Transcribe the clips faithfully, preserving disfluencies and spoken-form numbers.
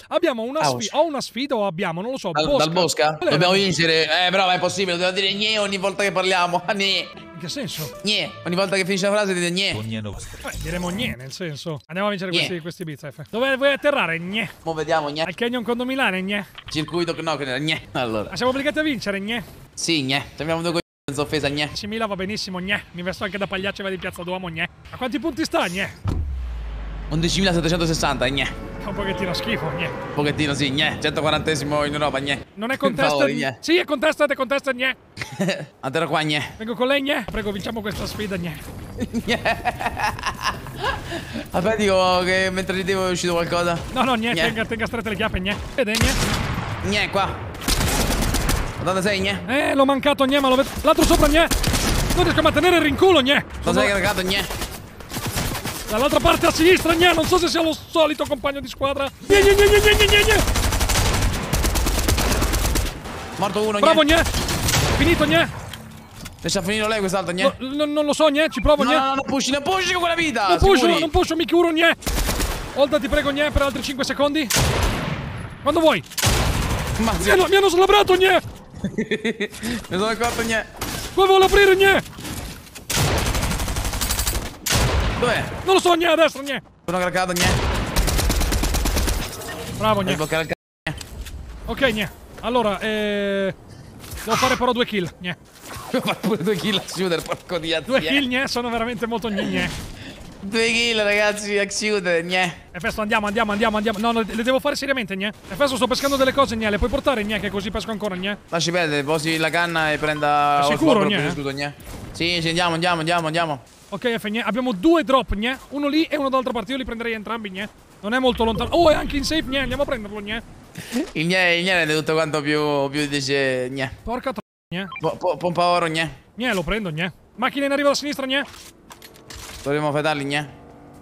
Abbiamo una sfida. Ho una sfida o abbiamo, non lo so. Dal Bosca? Dal Bosca? Dobbiamo vincere. Eh, però è possibile, dobbiamo dire gne ogni volta che parliamo. Gne. In che senso? Gne. Ogni volta che finisce la frase dite gne. Beh, diremo gne, nel senso. Andiamo a vincere questi, questi bizef. Dove vuoi atterrare? Gne. Mo vediamo, gne. Al Canyon Condomilane, gne. Circuito, no, che gne. Allora. Ma siamo obbligati a vincere, gne. Sì, gne. Abbiamo due senza offesa, gne. diecimila va benissimo, gne. Mi vesto anche da pagliaccio e vado in Piazza Duomo, gne. A quanti punti sta, gne? undicimilasettecentosessanta, gne. Fa un pochettino schifo, gne. Un pochettino, sì, gne. centoquarantesimo in Europa, gne. Non è contested? Sì, è contested, è contested, gne. Atterra qua, gne. Vengo con lei, gne. Prego, vinciamo questa sfida, gne. Aspetta, dico che mentre ridevo è uscito qualcosa. No, no, gne, tenga, tenga strette le chiappe, gne. Vede, gne. Gne, qua. Dove sei, gne? Eh, l'ho mancato, gne, ma lo vedo. L'altro sopra, gne. Non riesco a mantenere il rinculo, gne. Dove sei caricato, gne? Dall'altra parte a sinistra, gne. Non so se sia lo solito compagno di squadra. Gne, gne, gne, gne, gne, gne, gne. Morto uno, bravo, gne. Finito, gne. Riesce a finire lei quest'altro, gne? No, no, non lo so, gne. Ci provo, no, gne. No, no, non pushi, non pushi con quella vita. Non pusho, non pusho, mi curo, gne. Olda, ti prego, gne, per altri cinque secondi. Quando vuoi. Ma mi, hanno, mi hanno slabrato, gne. Mi sono accorto, gne. Come vuole aprire, gne? Dov'è? Non lo so, gne, a destra, gne. Sono caricato, gne. Bravo, gne. Ok, gne. Allora, eh... devo fare però due kill, gne. Devo fare pure due kill a shooter, porco di Due kill, gne, sono veramente molto gne, gne. Due kill, ragazzi, a shooter, gne. Efesto, andiamo, andiamo, andiamo, andiamo. No, no, le devo fare seriamente, gne. Efesto, sto pescando delle cose, gne. Le puoi portare, gne, che così pesco ancora, gne. Lasci perdere, posi la canna e prenda... È sicuro, gne? Scudo, gne. Sì, sì, andiamo, andiamo, andiamo, andiamo. Ok, F, gne. Abbiamo due drop, gne. Uno lì e uno dall'altra parte. Io li prenderei entrambi, gne. Non è molto lontano. Oh, è anche in safe, gne. Andiamo a prenderlo, gne. Il gne, il gne è tutto quanto più, più dice, gne. Porca tro... gne. Po, po, pompa oro, gne. Gne, lo prendo, gne. Macchina in arrivo da sinistra, gne. Dovremmo fetarli, gne.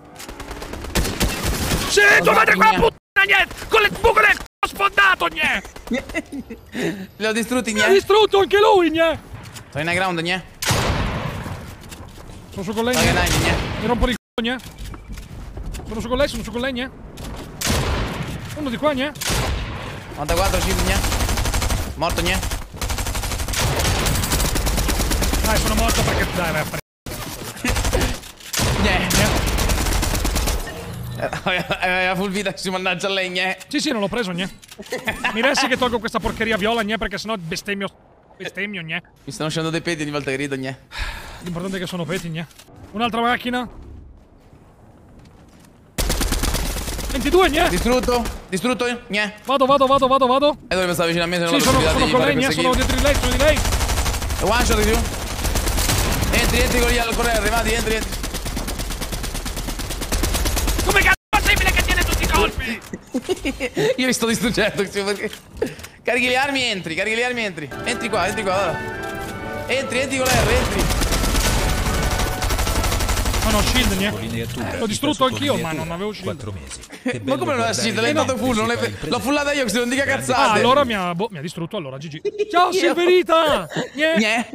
Sì, tua madre qua, puttana, gne. Con le buche del c***o sfondato, gne. Li ho distrutti, gne. Mi ha distrutto anche lui, gne. Sono in high ground, gne. Sono su con lei, gne. Mi rompo il c***o, gne. Sono su con lei, sono su con lei, gne. Uno di qua, gne. novantaquattro, cinque, gne. Morto, gne. Dai, sono morto perché... Dai, vai a fare... Gne. Aveva full vita, si mannaggia a lei, gne. Sì, sì, non l'ho preso, gne. Mi resti che tolgo questa porcheria viola, gne, perché sennò bestemmio... Bestemmio, gne. Mi stanno uscendo dei peti ogni volta che rido, gne. L'importante è che sono peti, gne. Un'altra macchina. ventidue, gne. Distrutto. Distrutto, gne. Vado, vado, vado, vado, vado. E dove stava vicino a me, se non sì, sono, sono con lei, gne, sono dietro di lei, sono di lei. One shot di più. Entri, entri con gli con lei arrivati, entri, entri. Come cazzo è possibile che tiene tutti i colpi? Io li sto distruggendo, perché... Carichi le armi, entri, carichi le armi, entri. Entri qua, entri qua, ora. Entri, entri con l'R, entri. No, no, shield, gne. L'ho distrutto anch'io, ma non avevo shield. Ma come non è shield? L'hai dato full, non l'ho fullata io, che se non dica cazzate. Ah, allora mi ha, boh, mi ha distrutto, allora G G. Ciao, Silverita! Gne. Gne.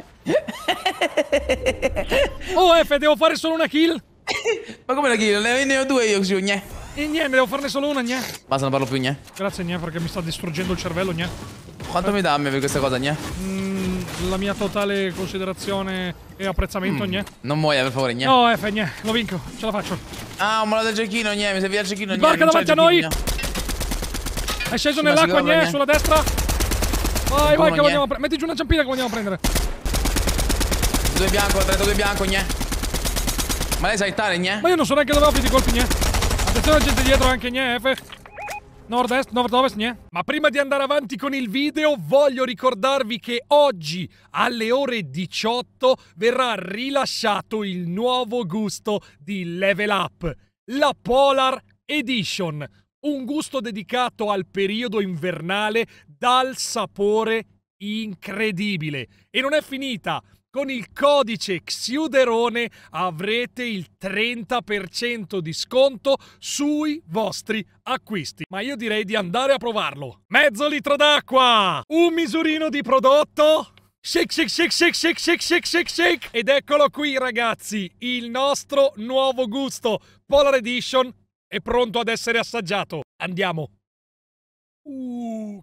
Oh, F, devo fare solo una kill? Ma come la kill? Ne ho due io, così, gne. E niente, devo farne solo una, gne. Basta, non parlo più, gne. Grazie, gne, perché mi sta distruggendo il cervello, gne. Quanto mi dà a me per questa cosa, gne? Mm, la mia totale considerazione e apprezzamento, mm. gne. Non muoia, per favore, gne. No, F, gne, lo vinco, ce la faccio. Ah, ho molato il giochino, gne, mi serviva il giochino, gne. Barca davanti a noi! È sceso nell'acqua, gne, sulla destra. Vai, vai, che lo andiamo a prendere. Metti giù una ciampina che lo andiamo a prendere. Due bianco, trentadue bianco, gne. Ma lei sa hittare, gne? Ma io non so neanche dove ho finito i colpi, gne. Attenzione, gente dietro anche, gne, F. Nord-est, nord-ovest, gne. Ma prima di andare avanti con il video, voglio ricordarvi che oggi, alle ore diciotto, verrà rilasciato il nuovo gusto di Level Up, la Polar Edition. Un gusto dedicato al periodo invernale dal sapore incredibile. E non è finita! Con il codice Xiuderone avrete il trenta per cento di sconto sui vostri acquisti. Ma io direi di andare a provarlo. Mezzo litro d'acqua! Un misurino di prodotto! Shake, shake, shake, shake, shake, shake, shake, shake, shake! Ed eccolo qui, ragazzi! Il nostro nuovo gusto Polar Edition è pronto ad essere assaggiato. Andiamo! Uh.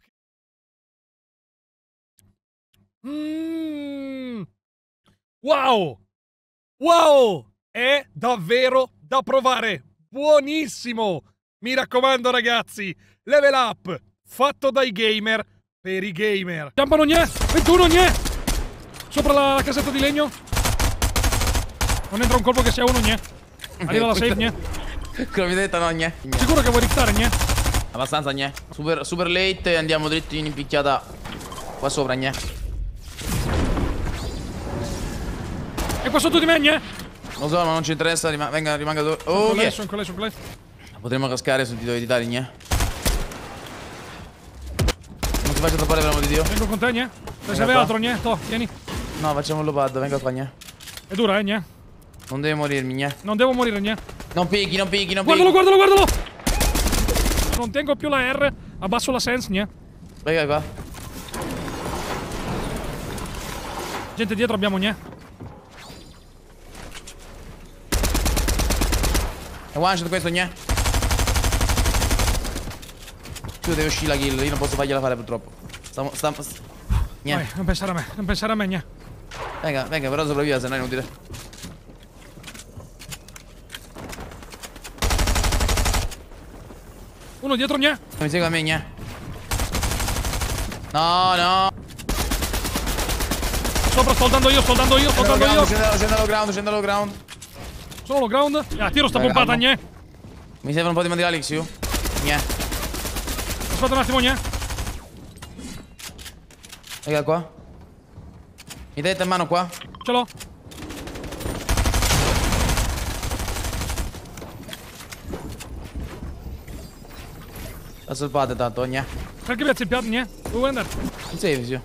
Mm. Wow! Wow! È davvero da provare! Buonissimo! Mi raccomando ragazzi, level up fatto dai gamer per i gamer. Giampano gnè! ventuno gnè! Sopra la casetta di legno. Non entra un colpo che sia uno gnè. Arriva la safe gnè. Quello mi detto no gnè. Sicuro che vuoi riftare gnè? Abbastanza gnè. Super, super late e andiamo dritti in picchiata qua sopra gnè. E qua sotto di me gnè? Lo so ma non ci interessa, rima venga, rimanga dove. Oh, con lei, yeah. sono con lei, sono con lei. Potremmo cascare su di dove editare gnè. Non ti faccio toppare per l'amor di Dio. Vengo con te gnè. Se serve altro gnè, to, vieni. No, facciamo il lopad, venga qua gnè. È dura eh gnè. Non deve morirmi gnè. Non devo morire gnè. Non picchi, non picchi, non picchi. Guardalo, guardalo, guardalo! Non tengo più la R, abbasso la sense gnè. Venga qua. Gente dietro abbiamo gnè. È one shot questo gnè. Tu devi uscire la kill, io non posso fargliela fare purtroppo. Stiamo, stiamo, st gnè. Vai, non pensare a me, non pensare a me gnè. Venga, venga, però sopravviva, se no è inutile. Uno dietro gnè. Mi segue a me gnè. No, no. Sopra sto dando io, sto dando io, sto dando io. Scendo allo ground, scendo allo ground. Sono lo ground. Ah, tiro sta pompata gnè. Mi serve un po' di materiali, Xiu. Gnè. Aspetta un attimo gnè. Venga qua. Mi date in mano qua? Ce l'ho. La salvate tanto, gnè. Perché mi ha zeppiato gnè? Dove vuoi andare? Non sei, Xiu.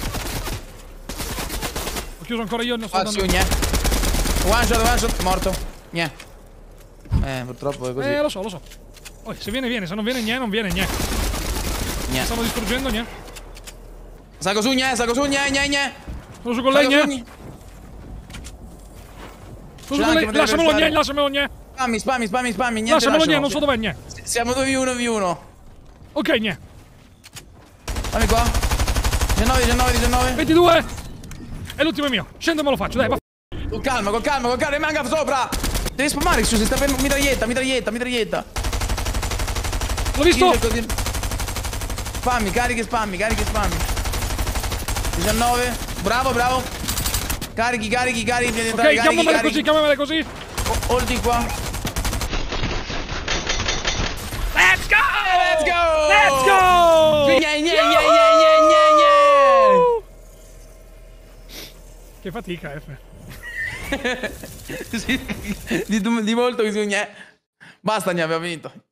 Ho chiuso ancora io, non sto Ah, andando. Xiu, gnè. One shot, one shot, morto. Gnè. Eh, purtroppo è così. Eh, lo so, lo so. Oh, se viene, viene, se non viene, gnè, non viene, gnè. Gnè. Stanno distruggendo, gnè. Salgo su, gnè, salgo su, gnè, gnè, gnè. Sono su con lei, gnè. Sono Sono su con lei. Lasciamelo, gnè, lasciamelo, gnè. Spammi, spammi, spammi, spammi, niente. Lasciamelo, gnè, non so dov'è, gnè. Siamo due v uno v uno. Ok, gnè. Fammi qua. diciannove, diciannove, diciannove. ventidue. E l'ultimo è mio. Scendo e me lo faccio, dai, va. Con calma, con calma, con calma, rimanga sopra. Devi spammare, Xiu, si sta fermo. Mitraglietta, mitraglietta, mitraglietta. L'ho visto. Spammi, carichi, spammi, carichi, spammi. diciannove. Bravo, bravo. Carichi, carichi, carichi. Ok, carichi, chiamamele carichi. così, chiamamele così. Holdi qua. Let's go! Let's go! Let's go! Gne, gne, gne, gne, gne, gne. Che fatica, F. Sì, di, di molto che si gne. Basta, ne abbiamo vinto.